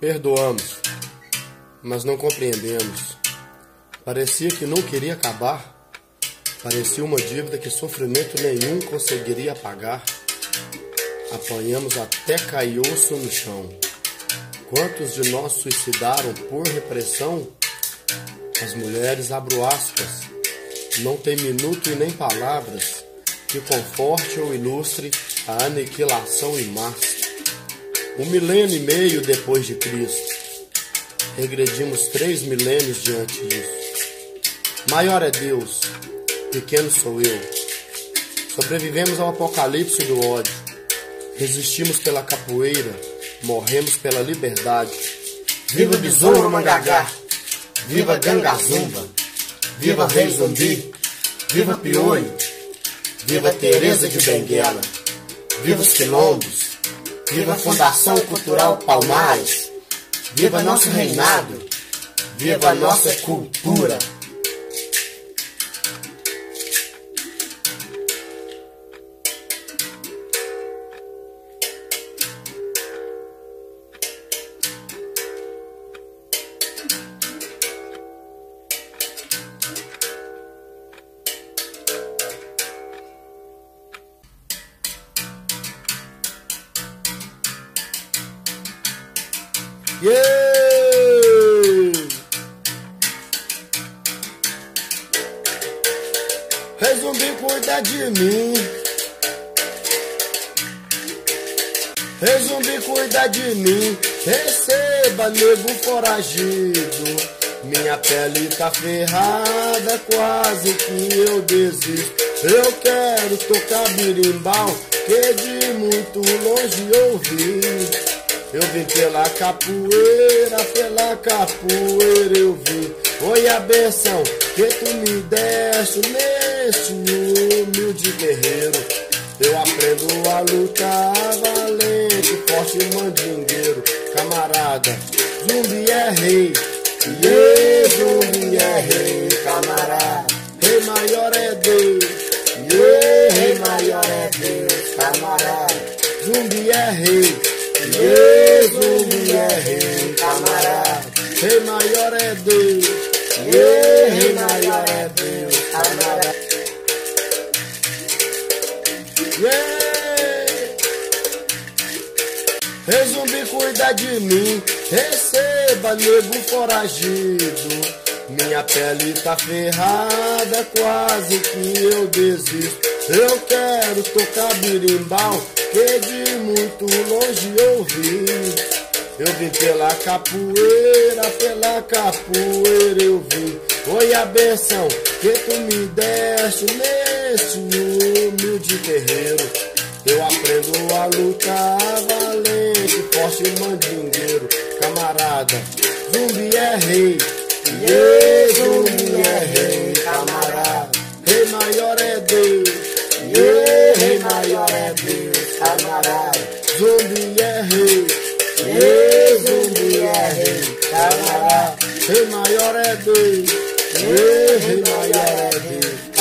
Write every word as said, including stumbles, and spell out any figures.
Perdoamos, mas não compreendemos. Parecia que não queria acabar. Parecia uma dívida que sofrimento nenhum conseguiria pagar. Apanhamos até cair osso no chão. Quantos de nós suicidaram por repressão? As mulheres, abro aspas, não tem minuto e nem palavras que conforte ou ilustre a aniquilação em massa. Um milênio e meio depois de Cristo, regredimos três milênios diante disso. Maior é Deus, pequeno sou eu. Sobrevivemos ao apocalipse do ódio. Resistimos pela capoeira, morremos pela liberdade. Viva Besouro Mangagá, viva Gangazumba, viva Rei Zumbi, viva Piolho, viva Teresa de Benguela, viva os quilombos, viva a Fundação Cultural Palmares, viva nosso reinado, viva a nossa cultura. Yeah! Rei Zumbi, cuida de mim. Rei Zumbi, cuida de mim. Receba, nego foragido. Minha pele tá ferrada, quase que eu desisto. Eu quero tocar birimbau, que de muito longe ouvi. Eu vim pela capoeira, pela capoeira eu vim. Foi a benção que tu me deste neste humilde guerreiro. Eu aprendo a lutar valente, forte mandingueiro. Camarada, Zumbi é rei, yeah, Zumbi é rei, camarada. Rei maior é Deus, yeah, rei maior é Deus, camarada. Zumbi é rei, yeah, Zumbi é rei, camarada. Rei maior é Deus, yeah, rei maior é Deus, camarada. Yeah. Rei Zumbi, cuida de mim. Receba, nego foragido. Minha pele tá ferrada, quase que eu desisto. Eu quero tocar birimbau, que de muito longe ouvi. Eu vim pela capoeira, pela capoeira eu vim. Foi a benção que tu me deste neste humilde terreiro. Eu aprendo a lutar valente, forte mandingueiro. Camarada, Zumbi é rei, yeah, Zumbi é rei, camarada. Rei maior é Deus, yeah, rei maior é Deus, camarada. Zumbi é rei, yeah, Zumbi é rei, camarada. Rei maior é Deus, yeah, rei maior é Deus.